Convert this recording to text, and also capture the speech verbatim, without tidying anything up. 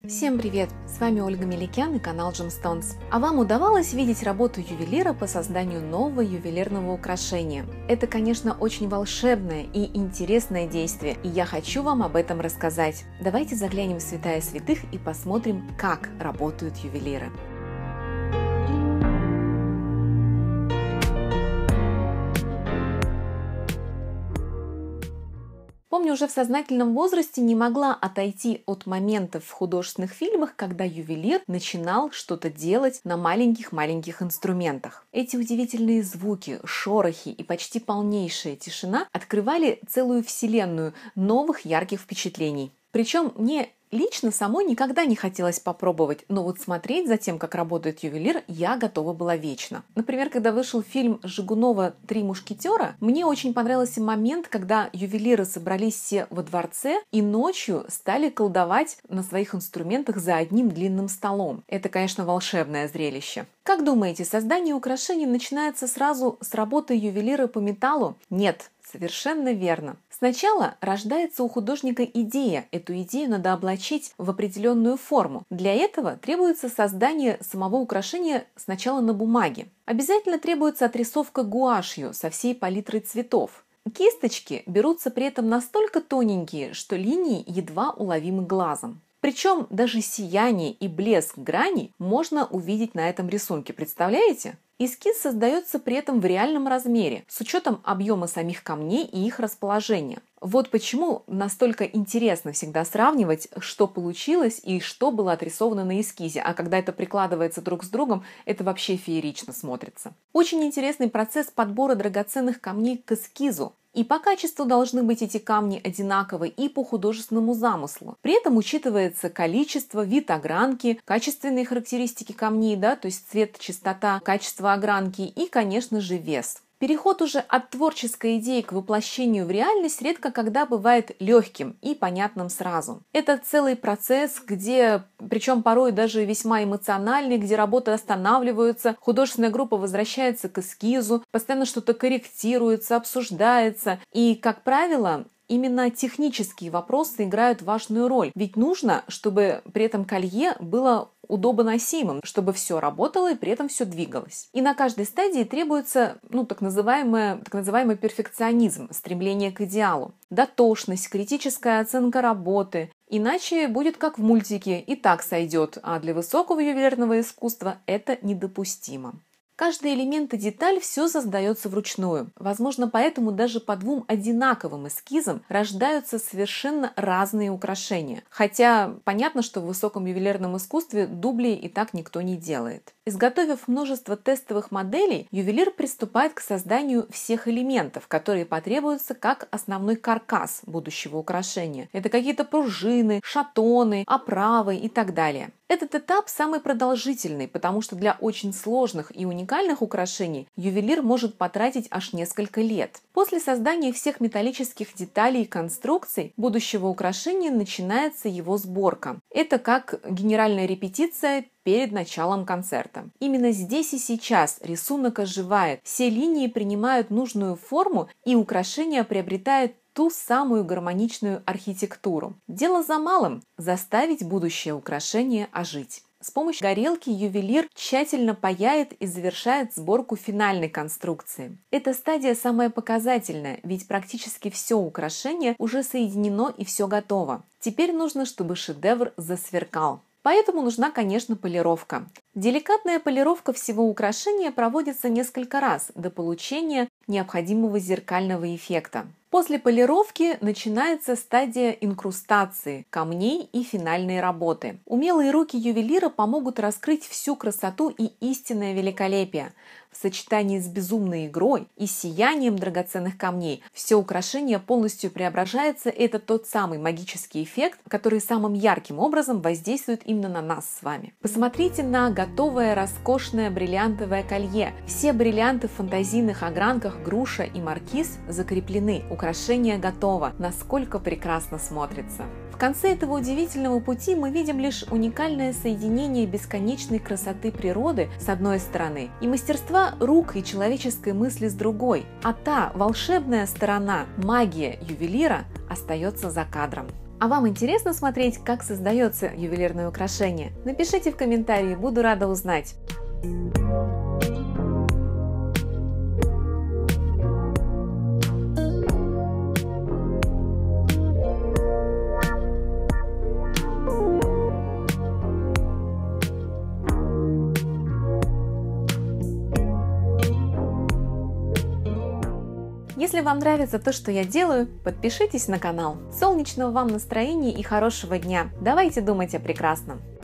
Всем привет! С вами Ольга Меликян и канал Gemstones. А вам удавалось видеть работу ювелира по созданию нового ювелирного украшения? Это, конечно, очень волшебное и интересное действие, и я хочу вам об этом рассказать. Давайте заглянем в святая святых и посмотрим, как работают ювелиры. Помню, уже в сознательном возрасте не могла отойти от моментов в художественных фильмах, когда ювелир начинал что-то делать на маленьких-маленьких инструментах. Эти удивительные звуки, шорохи и почти полнейшая тишина открывали целую вселенную новых ярких впечатлений. Причем мне лично самой никогда не хотелось попробовать, но вот смотреть за тем, как работает ювелир, я готова была вечно. Например, когда вышел фильм Жигунова «Три мушкетера», мне очень понравился момент, когда ювелиры собрались все во дворце и ночью стали колдовать на своих инструментах за одним длинным столом. Это, конечно, волшебное зрелище. Как думаете, создание украшений начинается сразу с работы ювелира по металлу? Нет. Совершенно верно. Сначала рождается у художника идея. Эту идею надо облачить в определенную форму. Для этого требуется создание самого украшения сначала на бумаге. Обязательно требуется отрисовка гуашью со всей палитрой цветов. Кисточки берутся при этом настолько тоненькие, что линии едва уловимы глазом. Причем даже сияние и блеск граней можно увидеть на этом рисунке. Представляете? Эскиз создается при этом в реальном размере, с учетом объема самих камней и их расположения. Вот почему настолько интересно всегда сравнивать, что получилось и что было отрисовано на эскизе, а когда это прикладывается друг с другом, это вообще феерично смотрится. Очень интересный процесс подбора драгоценных камней к эскизу. И по качеству должны быть эти камни одинаковы, и по художественному замыслу. При этом учитывается количество, вид огранки, качественные характеристики камней, да, то есть цвет, чистота, качество огранки и, конечно же, вес. Переход уже от творческой идеи к воплощению в реальность редко когда бывает легким и понятным сразу. Это целый процесс, где, причем порой даже весьма эмоциональный, где работы останавливаются, художественная группа возвращается к эскизу, постоянно что-то корректируется, обсуждается. И, как правило, именно технические вопросы играют важную роль. Ведь нужно, чтобы при этом колье было удобоносимым, чтобы все работало и при этом все двигалось. И на каждой стадии требуется ну, так, называемый, так называемый перфекционизм, стремление к идеалу, дотошность, критическая оценка работы. Иначе будет как в мультике, и так сойдет, а для высокого ювелирного искусства это недопустимо. Каждый элемент и деталь все создается вручную. Возможно, поэтому даже по двум одинаковым эскизам рождаются совершенно разные украшения. Хотя понятно, что в высоком ювелирном искусстве дублей и так никто не делает. Изготовив множество тестовых моделей, ювелир приступает к созданию всех элементов, которые потребуются как основной каркас будущего украшения. Это какие-то пружины, шатоны, оправы и так далее. Этот этап самый продолжительный, потому что для очень сложных и уникальных украшений ювелир может потратить аж несколько лет. После создания всех металлических деталей и конструкций будущего украшения начинается его сборка. Это как генеральная репетиция перед началом концерта. Именно здесь и сейчас рисунок оживает, все линии принимают нужную форму и украшение приобретает ту самую гармоничную архитектуру. Дело за малым – заставить будущее украшение ожить. С помощью горелки ювелир тщательно паяет и завершает сборку финальной конструкции. Эта стадия самая показательная, ведь практически все украшение уже соединено и все готово. Теперь нужно, чтобы шедевр засверкал. Поэтому нужна, конечно, полировка. Деликатная полировка всего украшения проводится несколько раз до получения необходимого зеркального эффекта. После полировки начинается стадия инкрустации камней и финальной работы. Умелые руки ювелира помогут раскрыть всю красоту и истинное великолепие. В сочетании с безумной игрой и сиянием драгоценных камней все украшение полностью преображается. Это тот самый магический эффект, который самым ярким образом воздействует именно на нас с вами. Посмотрите на готовое роскошное бриллиантовое колье. Все бриллианты в фантазийных огранках груша и маркиз закреплены. Украшение готово. Насколько прекрасно смотрится. В конце этого удивительного пути мы видим лишь уникальное соединение бесконечной красоты природы с одной стороны и мастерства рук и человеческой мысли с другой, а та волшебная сторона, магия ювелира, остается за кадром. А вам интересно смотреть, как создается ювелирное украшение? Напишите в комментарии, буду рада узнать. Если вам нравится то, что я делаю, подпишитесь на канал. Солнечного вам настроения и хорошего дня. Давайте думать о прекрасном.